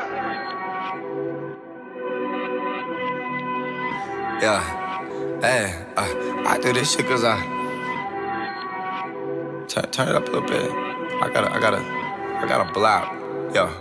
Yeah, hey, I do this shit cause I turn it up a little bit. I gotta block. Yo,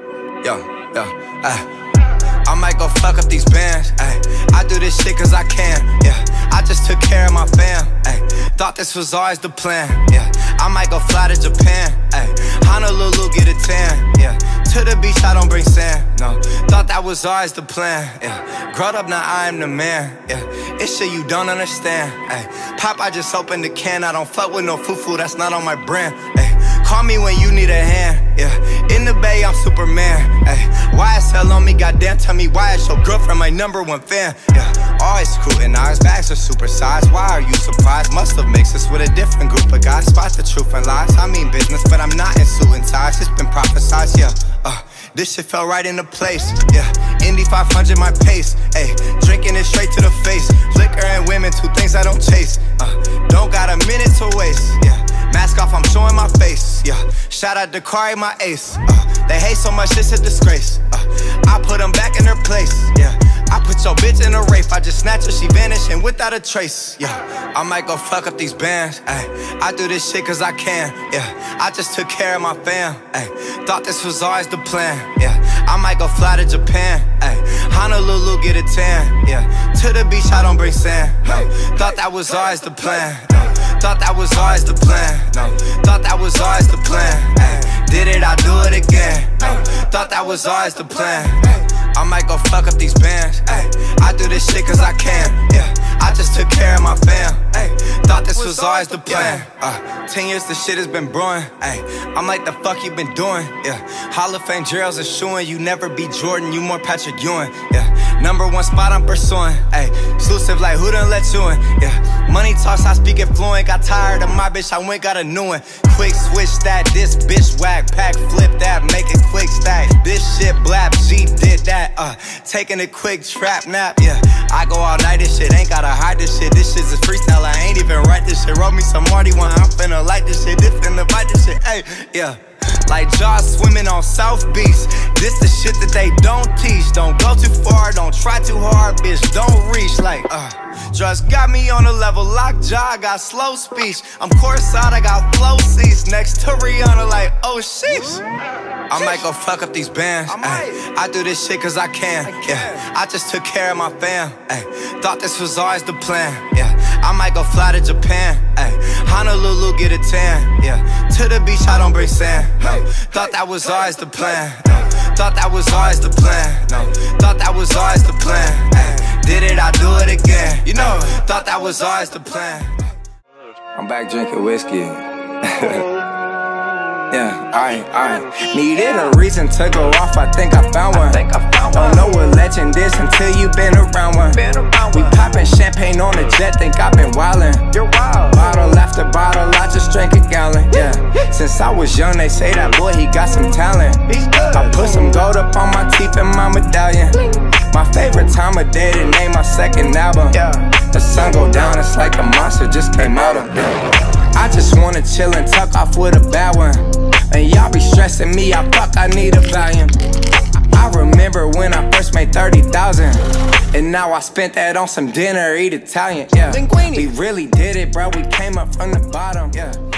I might go fuck up these bands. Ay, I do this shit cause I can. Yeah, I just took care of my fam. Ay, thought this was always the plan. Yeah, I might go fly to Japan. Ay, Honolulu, get a tan. Yeah, to the beach, I don't bring sand. No, thought that was always the plan. Yeah, growed up, now I am the man. Yeah, it's shit you don't understand. Ay, Pop, I just opened the can. I don't fuck with no fufu, that's not on my brand. Ay, call me when you need a hand. Yeah, in the Bay, I'm Superman. Ay, YSL on me, goddamn, tell me why it's your girlfriend, my #1 fan. Yeah, always scrutinized, bags are supersized. Why are you surprised? Must have mixed us with a different group of guys. Spot the truth and lies. I mean business, but I'm not in suit and ties. It's been prophesized, yeah. This shit fell right into place. Yeah, Indy 500, my pace. Ay, drinking it straight to the face. Liquor and women, two things I don't chase. Don't got a minute to waste. Yeah, mask off, I'm showing my face. Yeah, shout out to Kari, my ace. They hate so much, it's a disgrace. I put them back in their place. Yeah, I put your bitch in a rafe. I just snatch her, she vanishing without a trace. Yeah, I might go fuck up these bands. Ay, I do this shit cause I can. Yeah, I just took care of my fam. Ay, thought this was always the plan. Yeah, I might go fly to Japan. Ay, Honolulu, get a tan. Yeah, to the beach, I don't bring sand. No, thought that was always the plan. No, thought that was always the plan. No, thought that was always the plan. Ay, did it, I do it again. No, thought that was always the plan. I might go fuck up these bands. Ay, I do this shit cause I can. Yeah, I just took care of my fam. Ay, thought this was always the plan. 10 years the shit has been brewing. Ay, I'm like, the fuck you been doing? Yeah, Hall of Fame drills are showing you never beat Jordan, you more Patrick Ewing. Yeah, #1 spot I'm pursuing. Ay, exclusive like who done let you in? Yeah, money talks, I speak it fluent. Got tired of my bitch, I went got a new one. Quick switch that, this bitch whack. Pack flip that, make it quick stack. This shit blap, G did that. Taking a quick trap nap. Yeah, I go all night, this shit ain't gotta hide this shit. This shit's a freestyle, I ain't even write this shit. Wrote me some Marty one, I'm finna like this shit. This finna bite this shit, ay, yeah. Like Jaws swimming on South Beach. This the shit that they don't teach. Don't go too far, don't try too hard, bitch, don't reach. Like, just got me on a level, lockjaw, I got slow speech. I'm courtside, I got flow seats next to Rihanna, like, oh sheesh. I might go fuck up these bands. I do this shit cause I can. Yeah, I just took care of my fam. Ay, thought this was always the plan. Yeah, I might go fly to Japan. Ay, Honolulu, get a tan. Yeah, to the beach, I don't bring sand. No, thought that was always the plan. No, thought that was always the plan. No, thought that was always the plan. Ay, did it, I do it again. You know, thought that was always the plan. I'm back drinking whiskey. Yeah, alright. Needed a reason to go off, I think I found one. Don't know what legend is until you been around one. We poppin' champagne on the jet, think I've been wildin'. You're wild. Bottle after bottle, I just drank a gallon. Yeah, since I was young, they say that boy, he got some talent. I put some gold up on my teeth and my medallion. My favorite time of day to name my second album. The sun go down, it's like a monster just came out of it. I just wanna chill and tuck off with a bad one. And y'all be stressing me out, fuck, I need a Valium. I remember when I first made 30,000, and now I spent that on some dinner, eat Italian. Yeah, we really did it, bro, we came up from the bottom. Yeah.